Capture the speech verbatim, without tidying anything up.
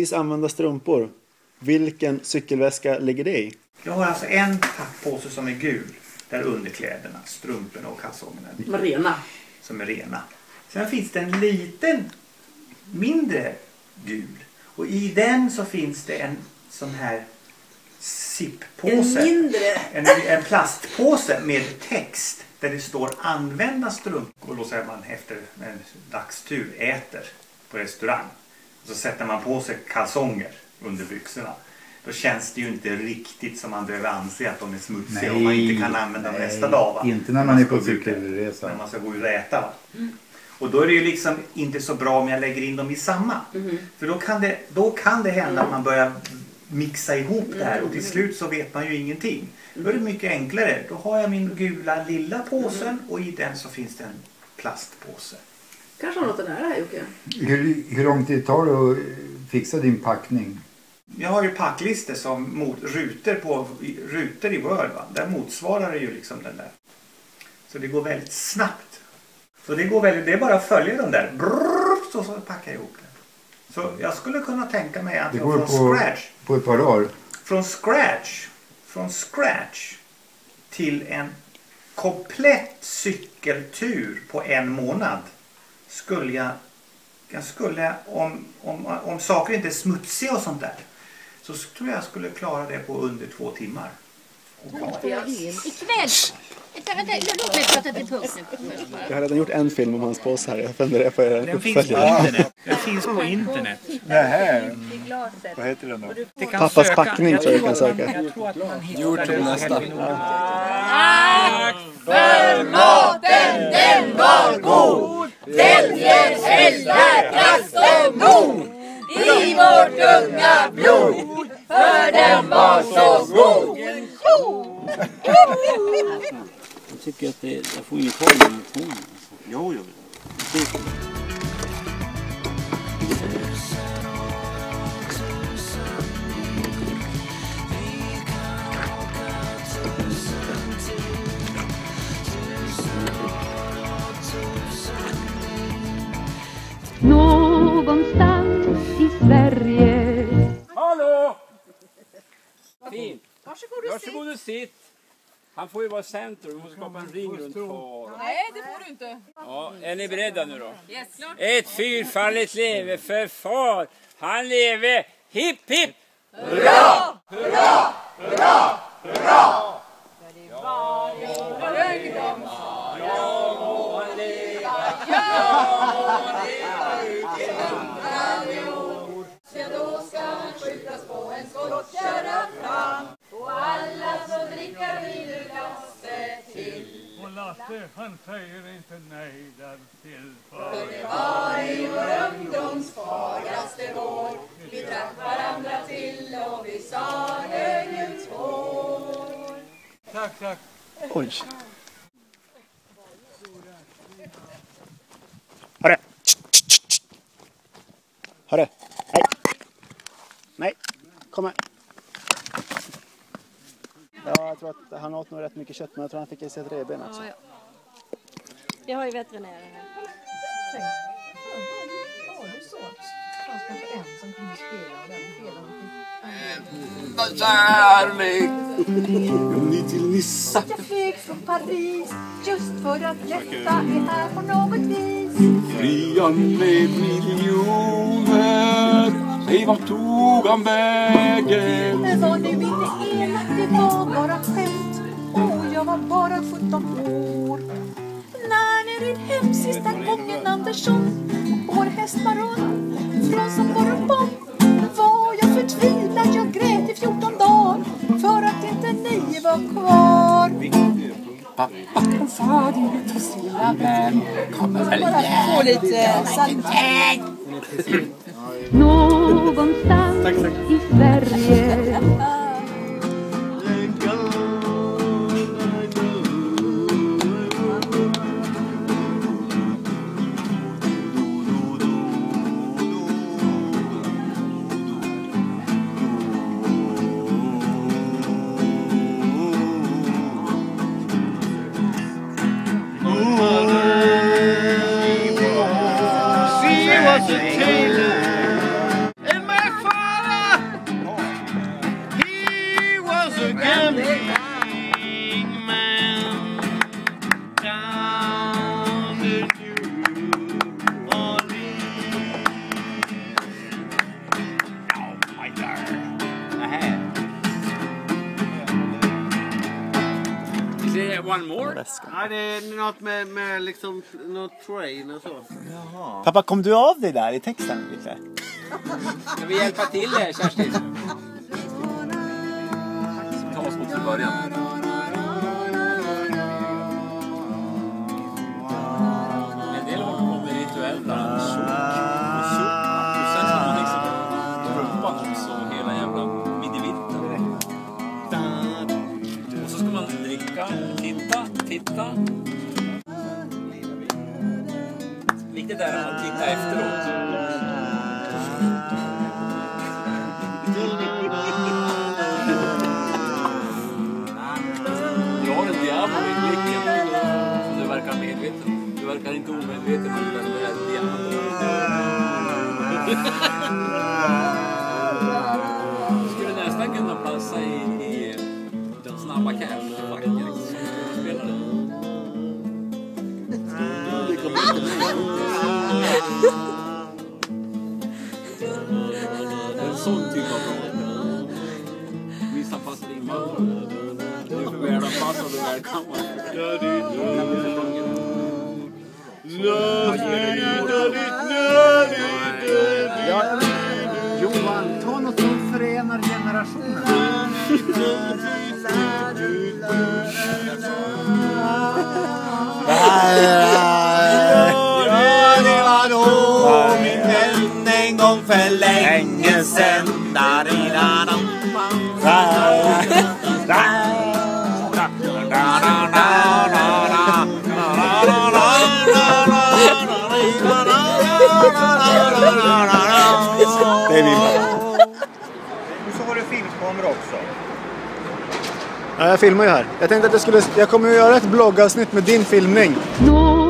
precis använda strumpor. Vilken cykelväska ligger det i? Jag har alltså en packpåse som är gul. Där underkläderna, strumporna och kalsongerna ligger. Rena. Som är rena. Sen finns det en liten, mindre gul. Och i den så finns det en sån här zippåse. En mindre? En, en plastpåse med text. Där det står använda strumpor. Och då säger man efter en dagstur äter på restaurang. Och så sätter man på sig kalsonger under byxorna. Då känns det ju inte riktigt som man behöver anse att de är smutsiga. Nej, om man inte kan använda dem nästa dag. Va? Inte när man, man är på cykelresa. När man ska gå och räta. Va? Mm. Och då är det ju liksom inte så bra om jag lägger in dem i samma. Mm. För då kan, det, då kan det hända att man börjar mixa ihop det här. Och till slut så vet man ju ingenting. Då är det mycket enklare. Då har jag min gula lilla påsen. Och i den så finns det en plastpåse. Kanske har något där här, Jocke. Hur, hur lång tid tar det att fixa din packning? Jag har ju packlistor som mot rutor, på, rutor i Word. Va? Där motsvarar det ju liksom den där. Så det går väldigt snabbt. Så det går väldigt, det är bara att följa den där. Brrr, så, så packar jag ihop det. Så jag skulle kunna tänka mig att jag från på, scratch. På ett par dagar? Från scratch. Från scratch. Till en komplett cykeltur på en månad. Skulle jag. Jag skulle, om, om, om saker inte är smutsiga och sånt där. Så tror jag jag skulle klara det på under två timmar. Ikväll. Låt mig prata till punkt nu. Jag har redan gjort en film om hans påse här. Jag funderar på er. Den finns på internet. Den finns på internet. Nähä. Vad heter den då? Pappas söka. Packning tror jag kan söka. Jag tror att man hittar YouTube nästa. Tack för maten, den var god. Den ger hälsa, kraft och mod i vårt unga blod. För den var så god. Jag tycker att det, jag får ingen koll med tonen. Jo, jo. Någonstans i Sverige. Hallå! Fint. Varsågod och sitt. Varsågod och sitt. Han får ju vara centrum. Vi måste skapa en ring runt på. Nej, det får du inte. Ja, är ni beredda nu då? Yes, klart. Ett fyrfaldigt leve för far. Han lever. Hipp, hipp. Hurra! Hurra! Hurra! Hurra! För i varje ungdom sa jag må han leva. Ja, må han leva ut i hundrade år. Så då ska han skjutas på en skottkärra fram. Och alla som dricker vill ur glaset till. Och Lasse, han säger inte nej där till. För det var i vår ungdoms farligaste vår. Vi drack varandra till och vi sa högljutt hår. Tack, tack. Oj. Hörru. Hörru. Nej. Nej. Kom här. Ja, jag tror att han åt nog rätt mycket kött, men jag tror han fick i sig ett revben också. Ja, ja. Jag har ju veterinären här. Ja, det är så. Han ska få en som kunde spela och den spelaren. Vad kärlek! Ni till Nissa. Jag flög från Paris just för att detta är här på något vis. Frian med miljoner, nej vart tog han vägen? Men var nu inte elak, det var bara skämt. Och jag var bara sjutton år. När ni red hem sista gången Andersson, vår häst var rund från som Borrobom, var jag förtvivlad, jag grät i fjorton dagar för att inte ni var kvar. Pappa och far, din fossila vän kommer väl igen. Få lite sant. Någonstans tack, tack. I Sverige. In my One more? Ja, det är något med, med liksom något train och så. Jaha. Pappa, kom du av dig där i texten lite? Ska vi hjälpa till det, Kerstin? Ta oss mot till början. En del håller på med rituella tjock och tjock. Och sen ska man liksom rumpan också hela jävla midivitten. Och så ska man dricka, titta, titta. Viktigt är att titta efteråt. Du har en diamant i blicken. Du verkar medveten. Du verkar inte omedveten om den där diamanten. Du skulle nästan kunna passa i, i den snabba cash-facken som spelare. Det kommer en sån typ av roll. Vissa passar in man. Du är för väl anpassad och välkommen. Ja, Johan, ta något som förenar generationerna. Det var då min vän en gång för länge sen. Det är min. Och så har du filmkamera också. Ja, jag filmar ju här. Jag tänkte att jag skulle, jag kommer att göra ett bloggavsnitt med din filmning. No.